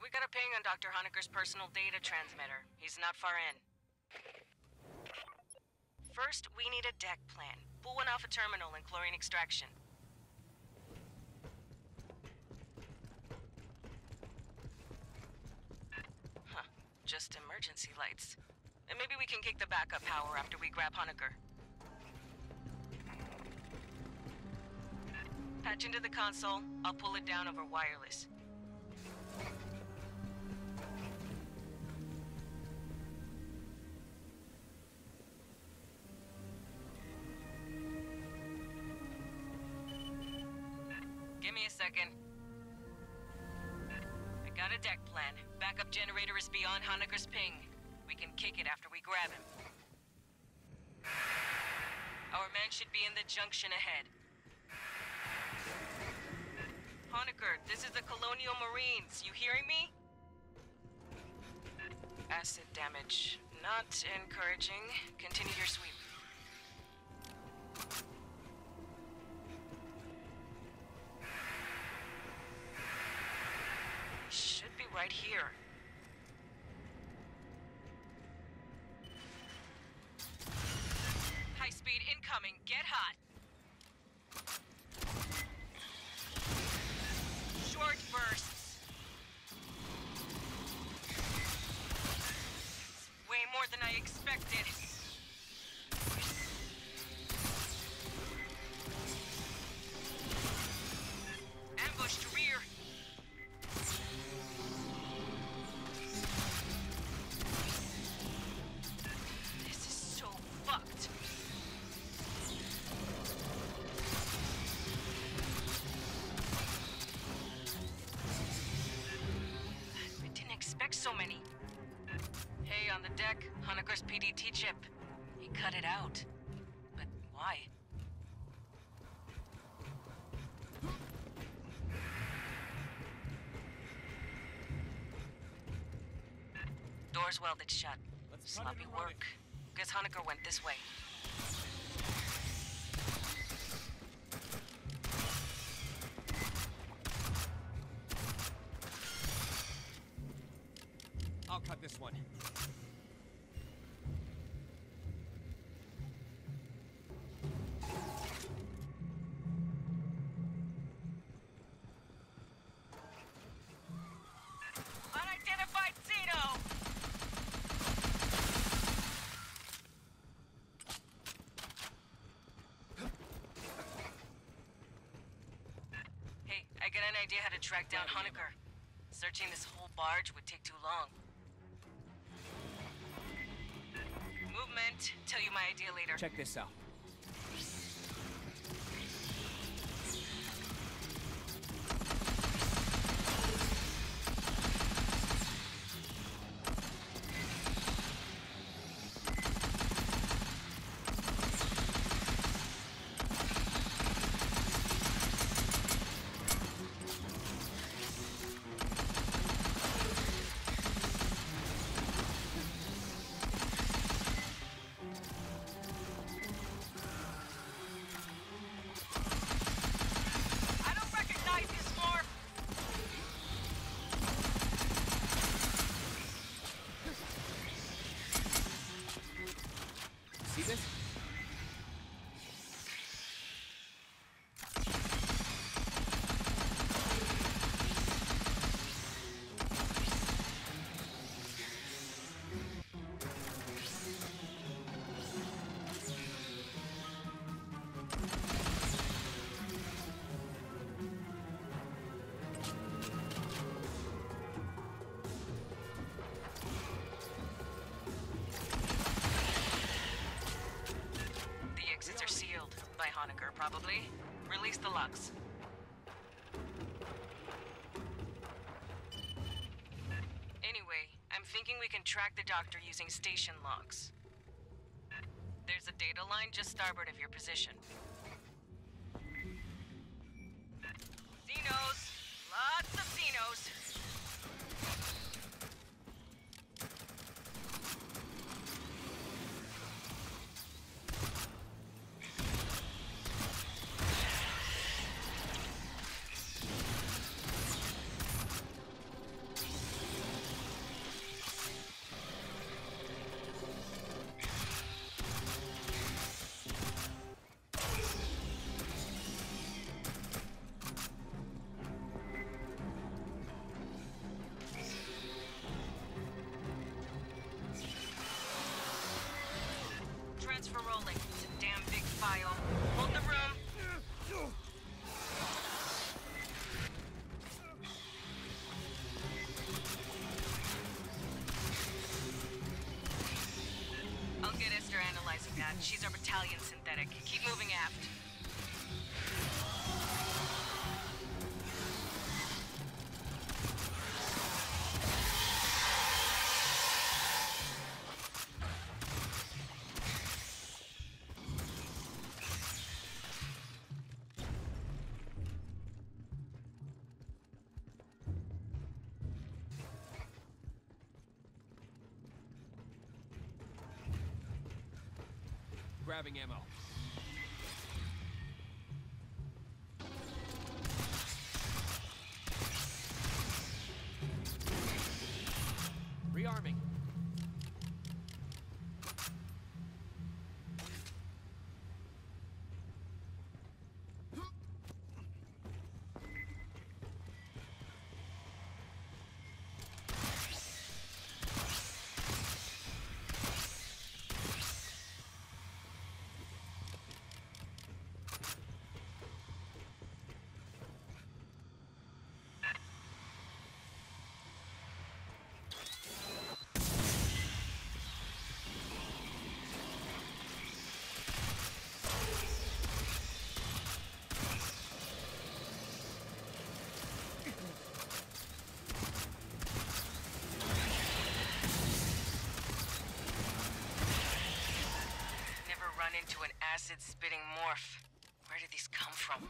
We got a ping on Dr. Honecker's personal data transmitter. He's not far in. First, we need a deck plan. Pull one off a terminal and chlorine extraction. Huh. Just emergency lights. And maybe we can kick the backup power after we grab Honecker. Patch into the console. I'll pull it down over wireless. Give me a second. I got a deck plan. Backup generator is beyond Honecker's ping. We can kick it after we grab him. Our man should be in the junction ahead. Honecker, this is the Colonial Marines. You hearing me? Acid damage. Not encouraging. Continue your sweep. Should be right here. High speed incoming. Get hot. Short bursts. Way more than I expected. Ambush to rear. This is so fucked. I didn't expect so many. Hey, on the deck, Honecker's PDT chip. He cut it out. But why? Door's welded shut. Sloppy work. Guess Honecker went this way. I'll cut this one. Unidentified Zeno! Hey, I got an idea how to track down Honecker. Searching this whole barge would take too long. Movement. Tell you my idea later. Check this out. I don't recognize this form! See this? The exits are sealed. By Honecker, probably. Release the locks. Anyway, I'm thinking we can track the doctor using station logs. There's a data line just starboard of your position. Xenos! Lots of Xenos! She's our battalion synthetic. Keep moving aft. Grabbing ammo. Rearming. Into an acid-spitting morph. Where did these come from?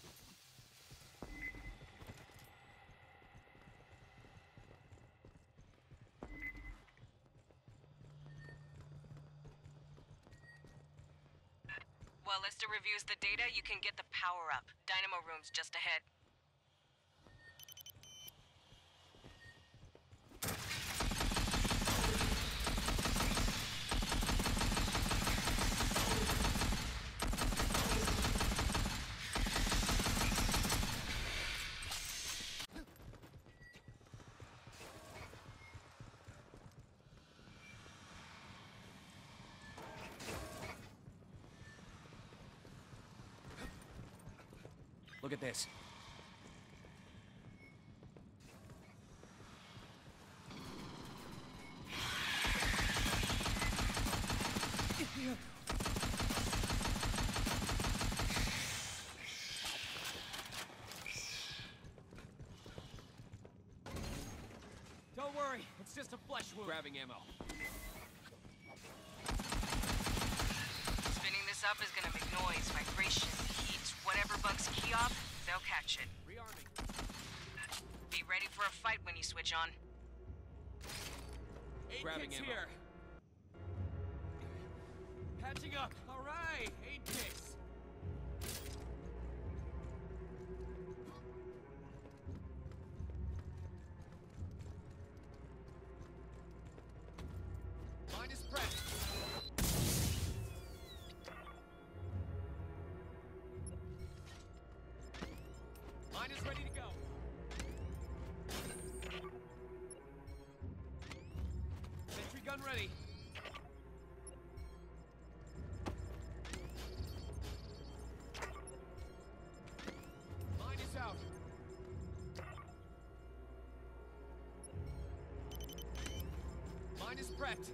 While Lester reviews the data, you can get the power-up. Dynamo room's just ahead. Look at this. Don't worry, it's just a flesh wound. Grabbing ammo. Spinning this up is gonna make noise, vibration, heat, whatever bugs key off, they'll catch it. Rearming. Be ready for a fight when you switch on. Grabbing ammo. Here. Patching up. All right, 8 kicks. Mine is prepped. Mine is ready to go. Sentry gun ready. Mine is out. Mine is prepped.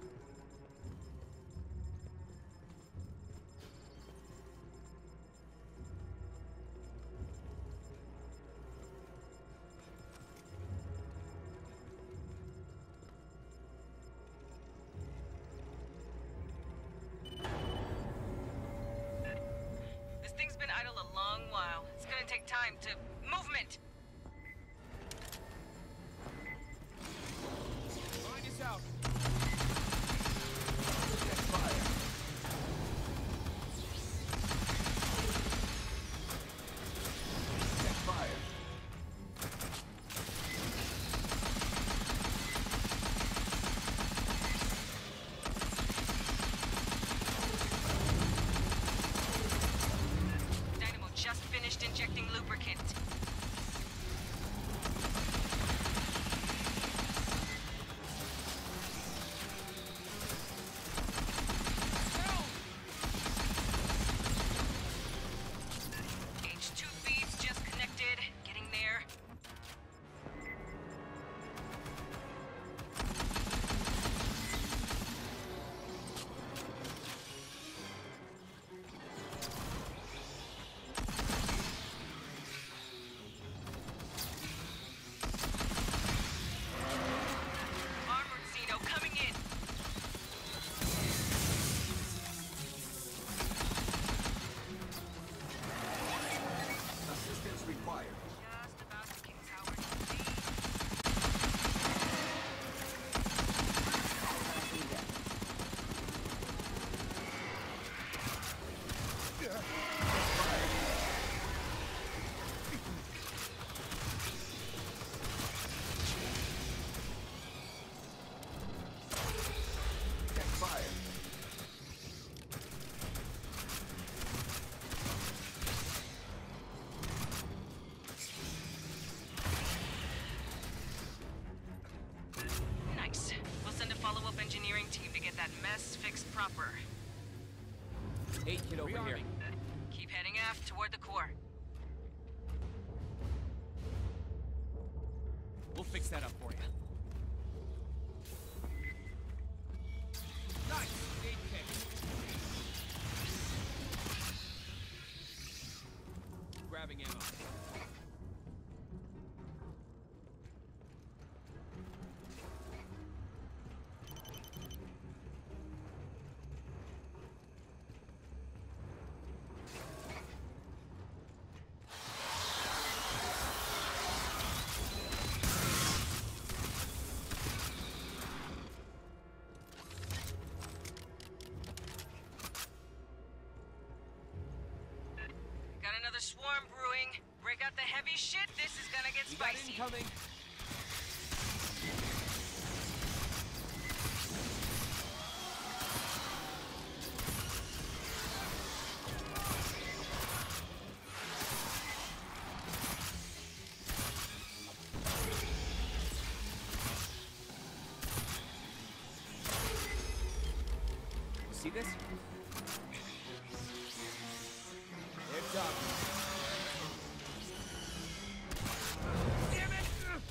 This thing's been idle a long while. It's gonna take time to... Movement! Mine is out. Check fire. Check fire. Dynamo just finished injecting lubricant. H2 feeds just connected. Getting there. 8 kid over here. Keep heading aft toward the core. We'll fix that up for you. Nice! 8 kick. Grabbing ammo. Got another swarm brewing. Break out the heavy shit. This is gonna get We got spicy. incoming. See this? They're done. Damn it!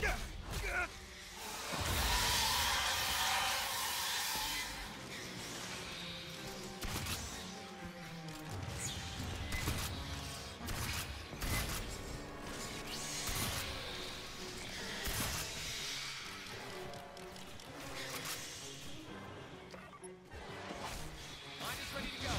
Mine is ready to go.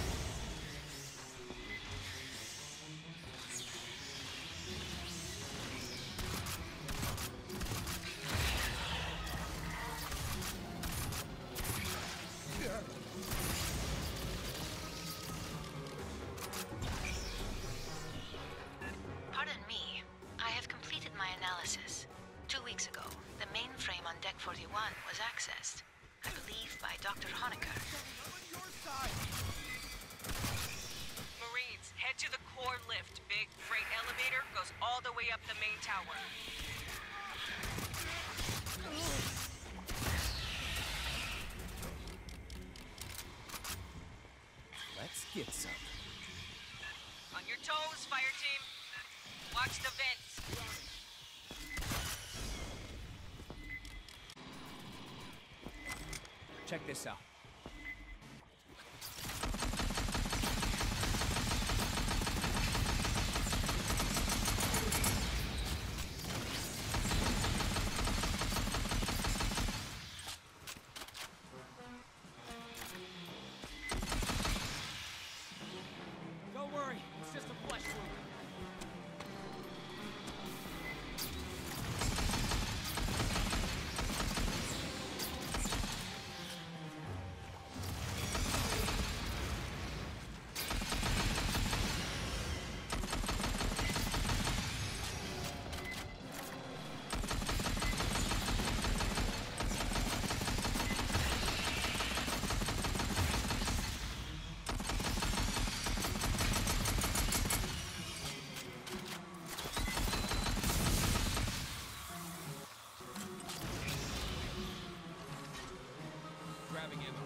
Pardon me. I have completed my analysis. 2 weeks ago, the mainframe on Deck 41 was accessed. I believe by Dr. Honecker. Marines, head to the core lift. Big freight elevator goes all the way up the main tower. Let's get some. On your toes, fire team. Watch the vents. Check this out. Don't worry, it's just a flesh wound. Grabbing ammo.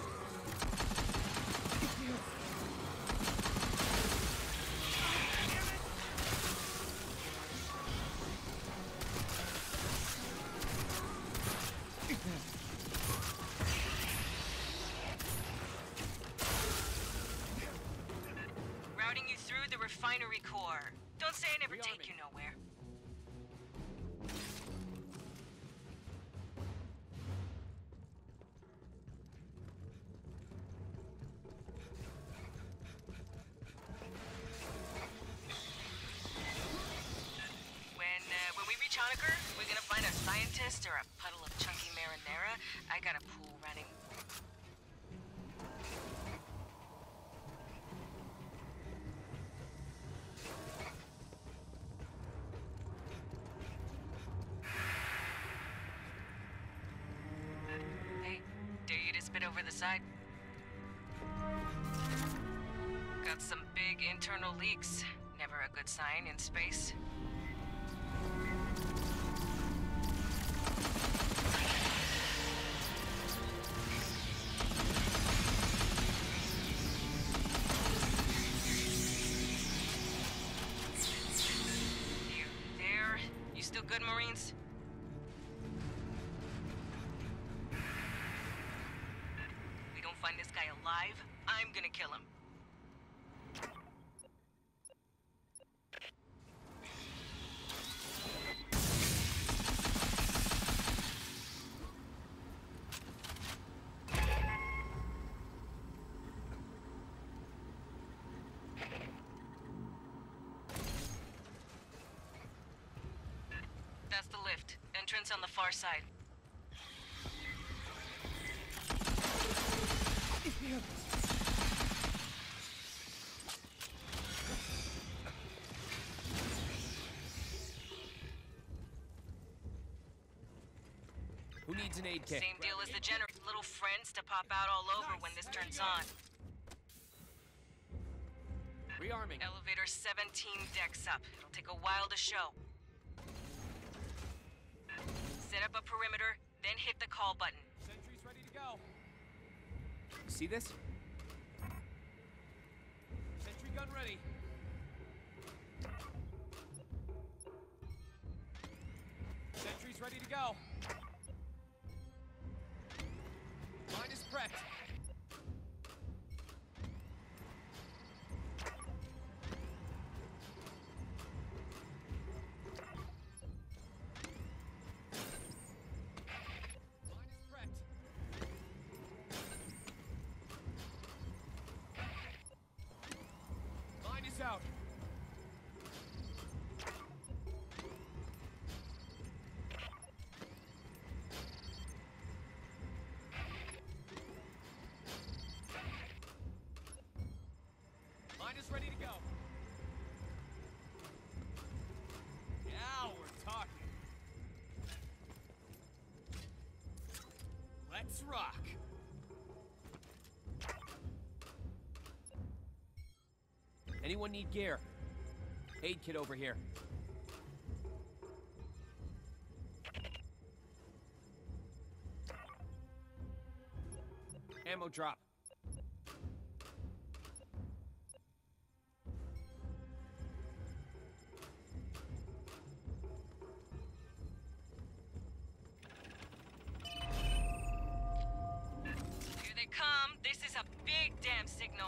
Routing you through the refinery core. Don't say I never Rearming. take you nowhere. When we reach Honecker, we're gonna find a scientist or a puddle of chunky marinara. I got a pool running. Hey, dare you to spit over the side? Got some big internal leaks. Never a good sign in space. good, Marines? We don't find this guy alive, I'm gonna kill him. That's the lift. Entrance on the far side. Who needs an aid kit? Same deal as the generator. Little friends to pop out all over when this turns on. Rearming. Elevator 17 decks up. It'll take a while to show. Set up a perimeter, then hit the call button. Sentry's ready to go. See this? Sentry gun ready. Sentry's ready to go. Mine is prepped. Out. Mine is ready to go. Now we're talking. Let's rock. Anyone need gear? Aid kit over here. Ammo drop. Here they come. This is a big damn signal.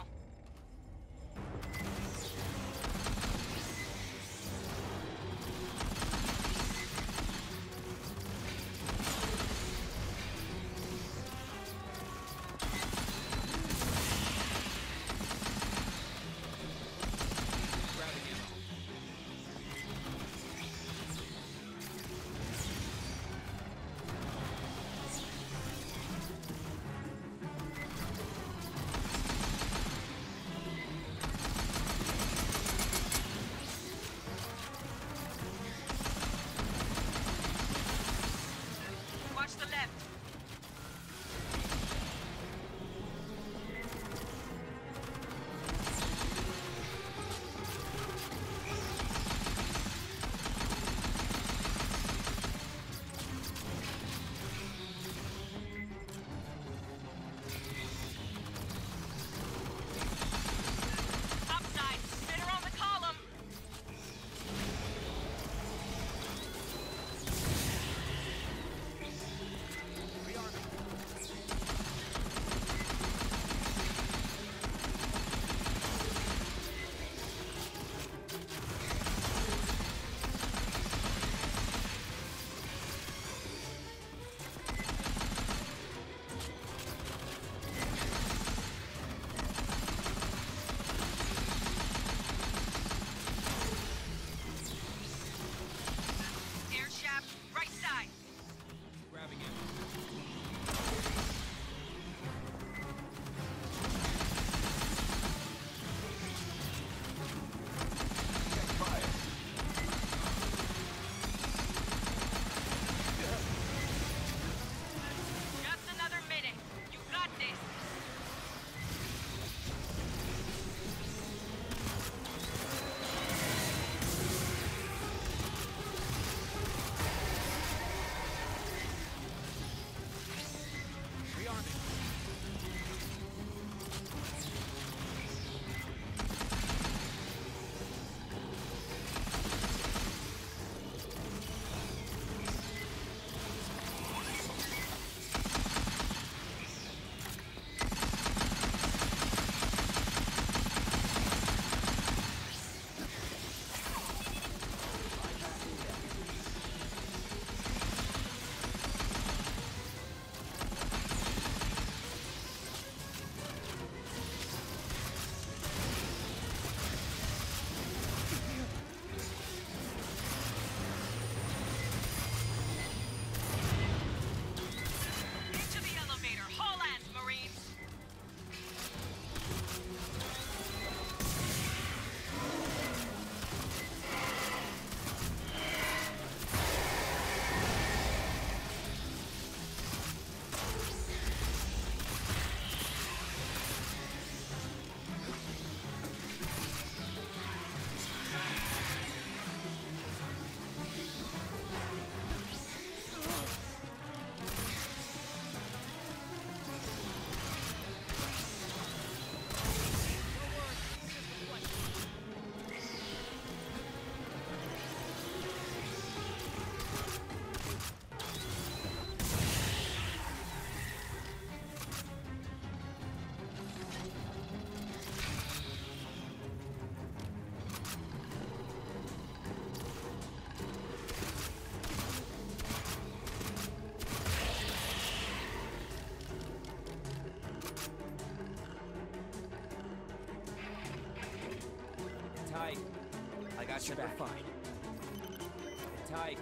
Got your back. Fine. Get tight.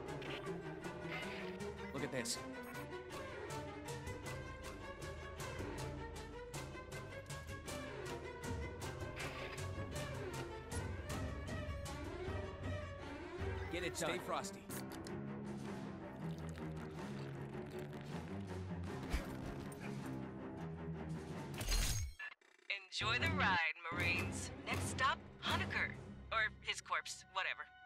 Look at this. Get it done. Stay frosty. Enjoy the ride, Marines. Next stop, Honecker. Or his corpse, whatever.